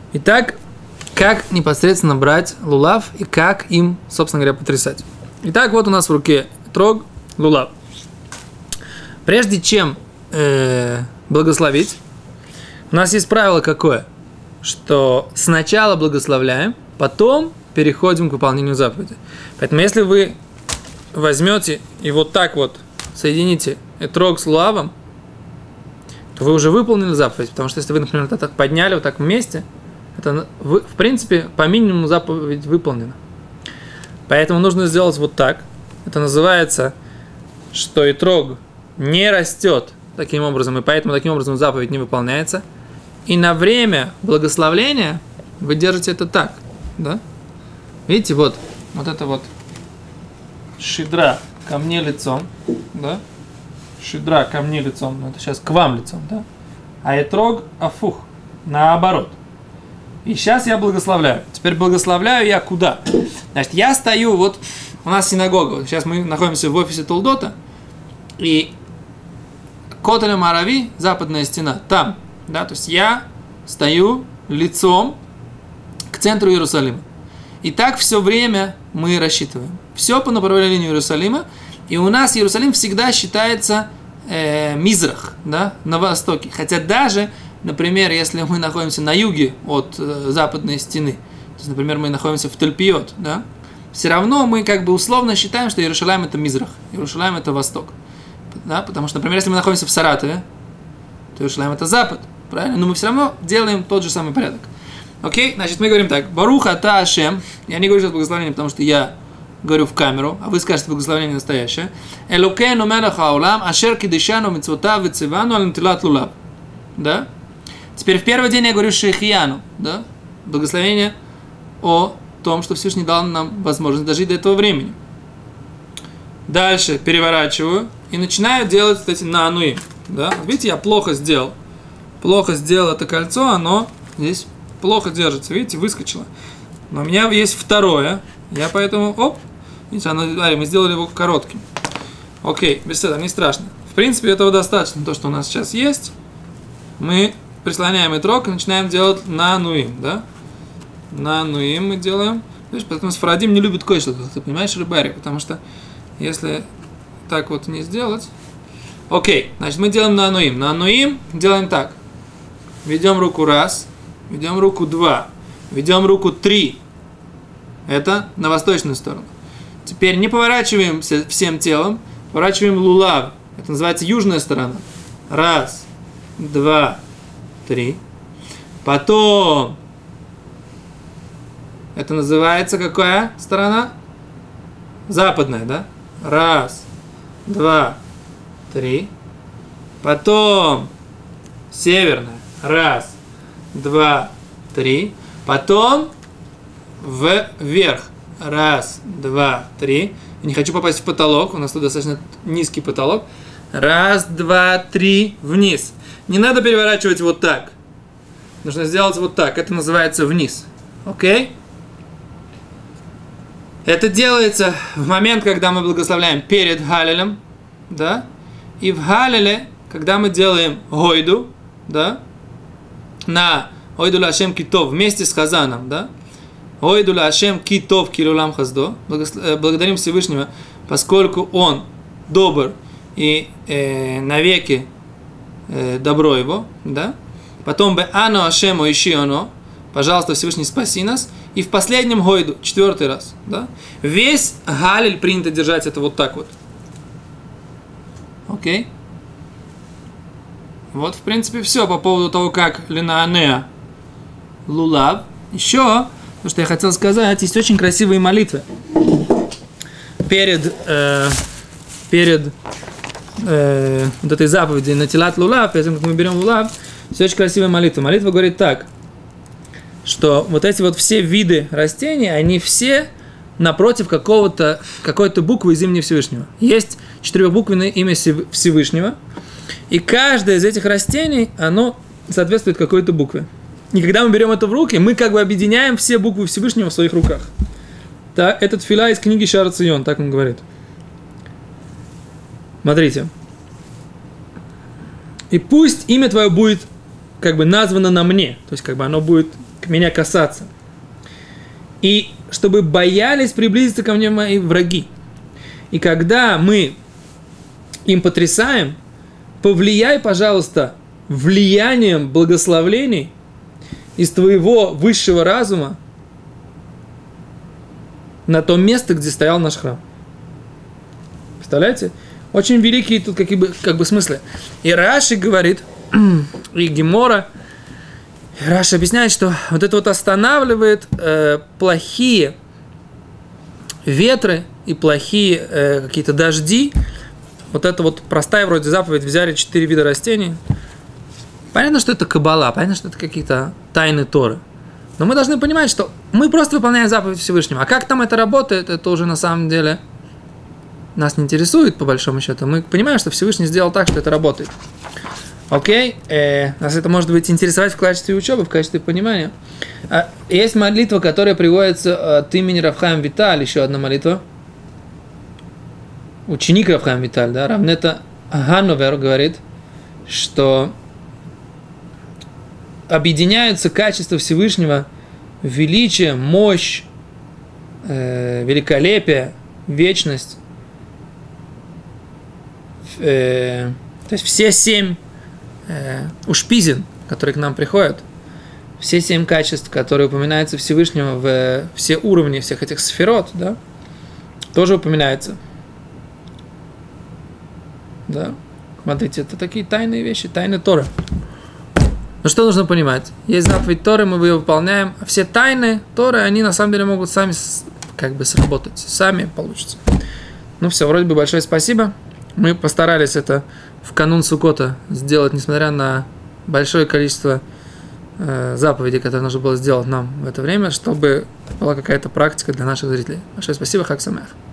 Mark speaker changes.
Speaker 1: Итак, как непосредственно брать лулав и как им, собственно говоря, потрясать. Итак, вот у нас в руке этрог, лулав. Прежде чем благословить, у нас есть правило какое? Что сначала благословляем, потом переходим к выполнению заповеди. Поэтому если вы возьмете и вот так вот соедините этрог с лулавом, то вы уже выполнили заповедь. Потому что если вы, например, так подняли вот так вместе, это, в принципе, по минимуму заповедь выполнена. Поэтому нужно сделать вот так. Это называется, что этрог не растет таким образом, и поэтому таким образом заповедь не выполняется. И на время благословления вы держите это так. Да? Видите, вот это вот шидра ко мне лицом. Да? Шидра ко мне лицом. Это сейчас к вам лицом. Да? А этрог афух. Наоборот. И сейчас я благословляю. Теперь благословляю я куда? Значит, я стою, вот у нас синагога. Сейчас мы находимся в офисе Толдота. И Котель Марави, западная стена, там. Да, то есть я стою лицом к центру Иерусалима. И так все время мы рассчитываем. Все по направлению Иерусалима. И у нас Иерусалим всегда считается Мизрах, да, на востоке. Хотя даже, например, если мы находимся на юге от западной стены, то есть, например, мы находимся в Тельпиот, да, все равно мы как бы условно считаем, что Иерусалим это Мизрах, Иерусалим это восток. Да, потому что, например, если мы находимся в Саратове, то Иерусалим это запад, правильно? Но мы все равно делаем тот же самый порядок. Окей? Значит, мы говорим так. Барух ата Ашем. Я не говорю сейчас благословение, потому что я говорю в камеру, а вы скажете благословение настоящее. Элокейну мелех хаолам, ашер кидишану мицвотав вецивану аль нтилат лулав. Да? Теперь в первый день я говорю шехияну, да? Благословение о том, что Всевышний дал нам возможность дожить до этого времени. Дальше переворачиваю и начинаю делать вот эти наануим. Да? Видите, я плохо сделал. Плохо сделал это кольцо, оно здесь плохо держится. Видите, выскочило. Но у меня есть второе. Я поэтому, видите, мы сделали его коротким. Окей, без этого, не страшно. В принципе, этого достаточно. То, что у нас сейчас есть. Мы прислоняем этрог и начинаем делать наануим. Да? Наануим мы делаем. Видишь, поэтому сфарадим не любит кое-что. Ты понимаешь, рыбарик? Потому что если так вот не сделать... Окей, значит, мы делаем наануим. Наануим делаем так. Ведем руку раз, ведем руку два, ведем руку три. Это на восточную сторону. Теперь не поворачиваемся всем телом, поворачиваем лулав. Это называется южная сторона. Раз, два, три. Потом, это называется какая сторона? Западная, да? Раз, два, три. Потом северная. Раз, два, три. Потом вверх. Раз, два, три. Я не хочу попасть в потолок. У нас тут достаточно низкий потолок. Раз, два, три. Вниз. Не надо переворачивать вот так. Нужно сделать вот так. Это называется вниз. Окей? Это делается в момент, когда мы благословляем перед Галилем. Да? И в Галиле, когда мы делаем гойду, да? На гойду лашем китов вместе с хазаном, да? Гойду лашем китов килулам хаздо. Благодарим Всевышнего, поскольку Он добр и навеки добро его, да? Потом бы ано ашем оиши оно. Пожалуйста, Всевышний, спаси нас. И в последнем гойду, 4-й раз, да? Весь Галиль принято держать это вот так вот. Окей? Вот, в принципе, все по поводу того, как линаанеа лулав. Еще, то, что я хотел сказать, есть очень красивые молитвы. Перед вот этой заповедью натилат лулав, перед тем, как мы берем лулав, все очень красивая молитва. Молитва говорит так, что вот эти вот все виды растений, они все напротив какой-то буквы из имени Всевышнего. Есть 4-буквенное имя Всевышнего, и каждое из этих растений, оно соответствует какой-то букве. И когда мы берем это в руки, мы как бы объединяем все буквы Всевышнего в своих руках. Так, этот фила из книги Шар Цион, так он говорит. Смотрите. И пусть имя твое будет как бы названо на мне, то есть как бы оно будет меня касаться. И чтобы боялись приблизиться ко мне мои враги. И когда мы им потрясаем, повлияй, пожалуйста, влиянием благословлений из твоего высшего разума на то место, где стоял наш храм. Представляете? Очень великие тут как бы смыслы. И Раши говорит, и Гемора, Раши объясняет, что вот это вот останавливает плохие ветры и плохие какие-то дожди. Вот это вот простая вроде заповедь, взяли 4 вида растений. Понятно, что это каббала, понятно, что это какие-то тайны Торы. Но мы должны понимать, что мы просто выполняем заповедь Всевышнего. А как там это работает, это уже на самом деле нас не интересует, по большому счету. Мы понимаем, что Всевышний сделал так, что это работает. Окей? Нас это может быть интересовать в качестве учебы, в качестве понимания. Есть молитва, которая приводится от имени Рав Хаим Виталь, еще одна молитва. Ученик Рав Хаим Виталь, да, Равнета Ганновер говорит, что объединяются качества Всевышнего, величие, мощь, великолепие, вечность. То есть все 7 ушпизин, которые к нам приходят, все 7 качеств, которые упоминаются Всевышнего в все уровни всех этих сферот, да, тоже упоминаются. Да. Смотрите, это такие тайные вещи, тайны Торы. Но что нужно понимать? Есть заповедь Торы, мы ее выполняем, а все тайны Торы, они на самом деле могут сами как бы сработать, сами получатся. Ну все, вроде бы большое спасибо. Мы постарались это в канун Суккота сделать, несмотря на большое количество заповедей, которые нужно было сделать нам в это время, чтобы была какая-то практика для наших зрителей. Большое спасибо, Хаг Самеах.